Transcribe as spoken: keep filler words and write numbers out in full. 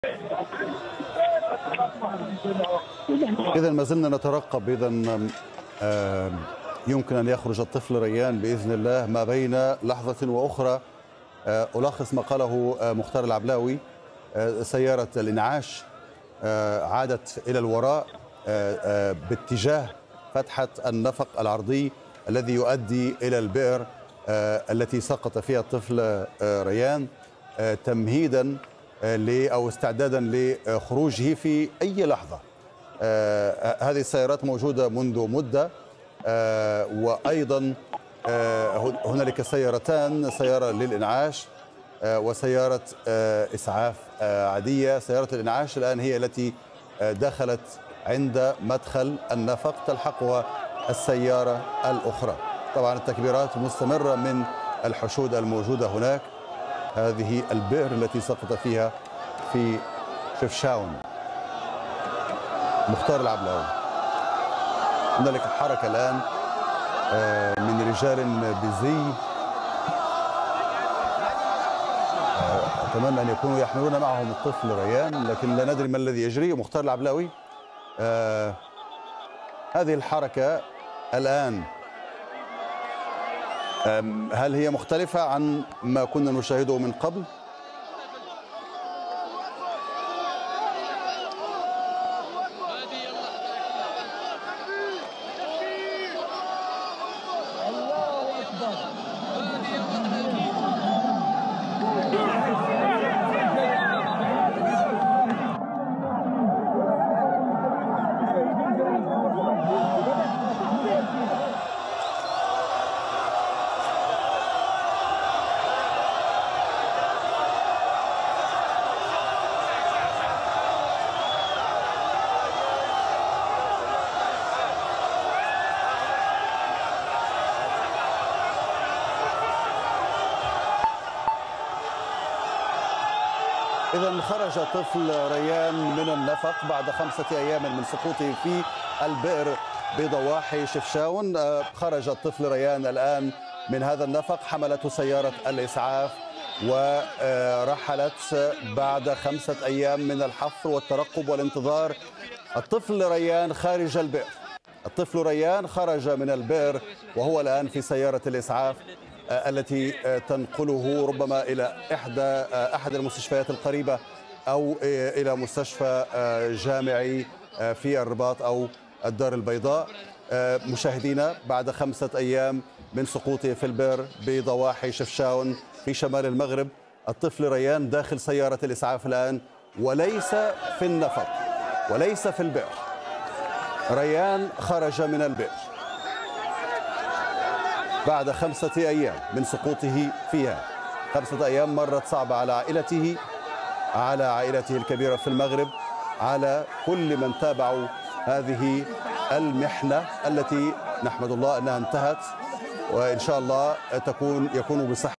إذا ما زلنا نترقب. إذا يمكن أن يخرج الطفل ريان بإذن الله ما بين لحظة وأخرى. ألخص ما قاله مختار العبلاوي. سيارة الإنعاش عادت إلى الوراء باتجاه فتحة النفق العرضي الذي يؤدي إلى البئر التي سقط فيها الطفل ريان، تمهيدا أو استعدادا لخروجه في أي لحظة. هذه السيارات موجودة منذ مدة، وأيضا هنالك سيارتان، سيارة للإنعاش وسيارة إسعاف عادية. سيارة الإنعاش الآن هي التي دخلت عند مدخل النفق، تلحقها السيارة الأخرى. طبعا التكبيرات مستمرة من الحشود الموجودة هناك. هذه البئر التي سقط فيها في شفشاون. مختار العبلاوي. هنالك حركة الآن من رجال بزي، أتمنى أن يكونوا يحملون معهم الطفل ريان، لكن لا ندري ما الذي يجري. مختار العبلاوي. آه هذه الحركة الآن هل هي مختلفة عن ما كنا نشاهده من قبل؟ إذا خرج طفل ريان من النفق بعد خمسة أيام من سقوطه في البئر بضواحي شفشاون. خرج الطفل ريان الآن من هذا النفق، حملته سيارة الإسعاف ورحلت بعد خمسة أيام من الحفر والترقب والانتظار. الطفل ريان خارج البئر. الطفل ريان خرج من البئر وهو الآن في سيارة الإسعاف التي تنقله ربما إلى إحدى أحد المستشفيات القريبة أو إلى مستشفى جامعي في الرباط أو الدار البيضاء. مشاهدينا، بعد خمسة أيام من سقوطه في البئر بضواحي شفشاون في شمال المغرب، الطفل ريان داخل سيارة الإسعاف الآن، وليس في النفق وليس في البئر. ريان خرج من البئر بعد خمسة أيام من سقوطه فيها. خمسة أيام مرت صعبة على عائلته، على عائلته الكبيرة في المغرب، على كل من تابعوا هذه المحنة التي نحمد الله أنها انتهت، وإن شاء الله تكون يكونوا بصحة.